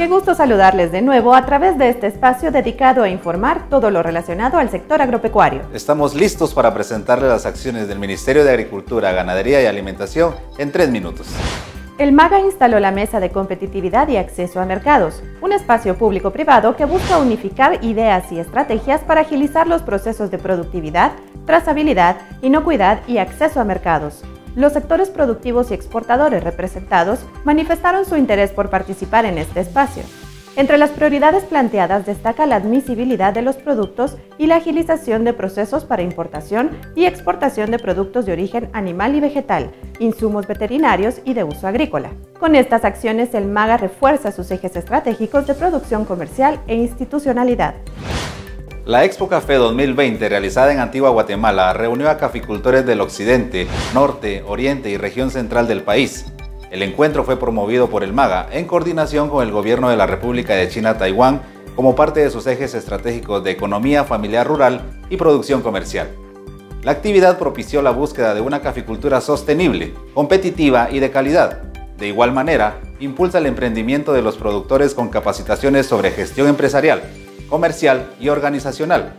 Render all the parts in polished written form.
Qué gusto saludarles de nuevo a través de este espacio dedicado a informar todo lo relacionado al sector agropecuario. Estamos listos para presentarles las acciones del Ministerio de Agricultura, Ganadería y Alimentación en 3 minutos. El MAGA instaló la Mesa de Competitividad y Acceso a Mercados, un espacio público-privado que busca unificar ideas y estrategias para agilizar los procesos de productividad, trazabilidad, inocuidad y acceso a mercados. Los sectores productivos y exportadores representados manifestaron su interés por participar en este espacio. Entre las prioridades planteadas destaca la admisibilidad de los productos y la agilización de procesos para importación y exportación de productos de origen animal y vegetal, insumos veterinarios y de uso agrícola. Con estas acciones, el MAGA refuerza sus ejes estratégicos de producción comercial e institucionalidad. La Expo Café 2020, realizada en Antigua Guatemala, reunió a caficultores del occidente, norte, oriente y región central del país. El encuentro fue promovido por el MAGA en coordinación con el Gobierno de la República de China-Taiwán como parte de sus ejes estratégicos de economía familiar rural y producción comercial. La actividad propició la búsqueda de una caficultura sostenible, competitiva y de calidad. De igual manera, impulsa el emprendimiento de los productores con capacitaciones sobre gestión empresarial, comercial y organizacional.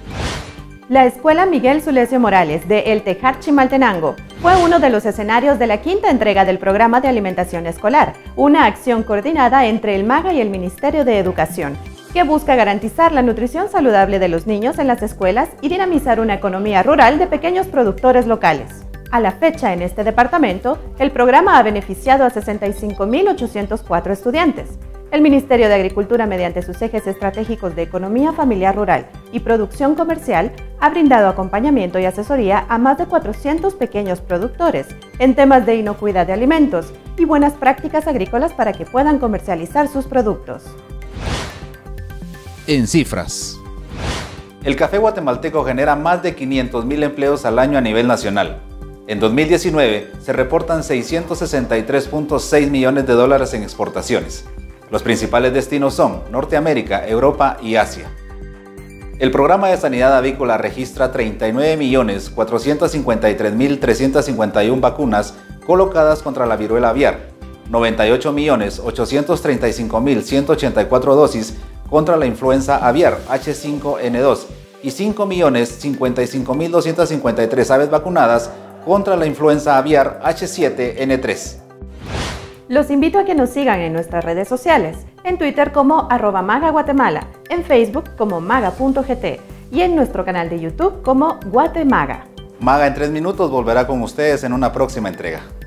La Escuela Miguel Sulesio Morales de El Tejar Chimaltenango fue uno de los escenarios de la quinta entrega del Programa de Alimentación Escolar, una acción coordinada entre el MAGA y el Ministerio de Educación, que busca garantizar la nutrición saludable de los niños en las escuelas y dinamizar una economía rural de pequeños productores locales. A la fecha, en este departamento, el programa ha beneficiado a 65.804 estudiantes. El Ministerio de Agricultura, mediante sus ejes estratégicos de economía familiar rural y producción comercial, ha brindado acompañamiento y asesoría a más de 400 pequeños productores en temas de inocuidad de alimentos y buenas prácticas agrícolas para que puedan comercializar sus productos. En cifras. El café guatemalteco genera más de 500.000 empleos al año a nivel nacional. En 2019 se reportan 663.6 millones de dólares en exportaciones. Los principales destinos son Norteamérica, Europa y Asia. El programa de sanidad avícola registra 39.453.351 vacunas colocadas contra la viruela aviar, 98.835.184 dosis contra la influenza aviar H5N2 y 5.055.253 aves vacunadas contra la influenza aviar H7N3. Los invito a que nos sigan en nuestras redes sociales, en Twitter como @MagaGuatemala, en Facebook como maga.gt y en nuestro canal de YouTube como Guatemaga. MAGA en 3 minutos volverá con ustedes en una próxima entrega.